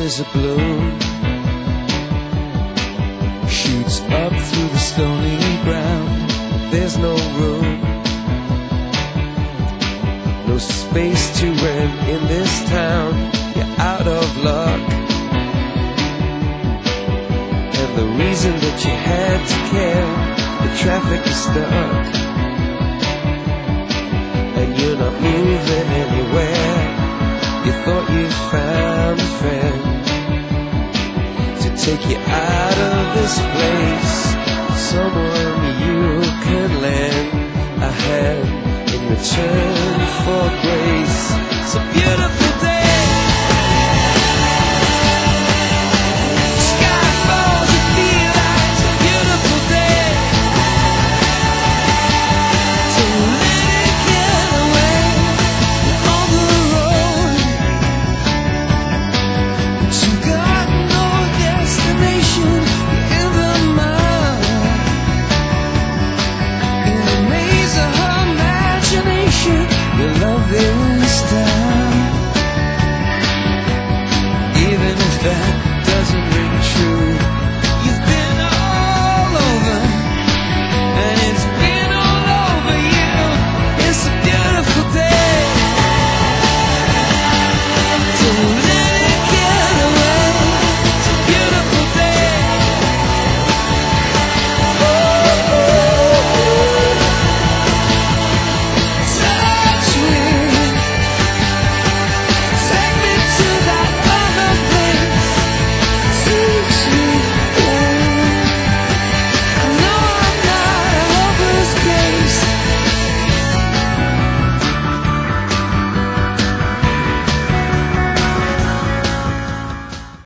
flowers are bloom, shoots up through the stony ground. There's no room, no space to rent in this town. You're out of luck, and the reason that you had to care, the traffic is stuck, and you're not moving anywhere. You thought you found a friend to take you out of this place, someone you can lend a hand in return for grace. So beautiful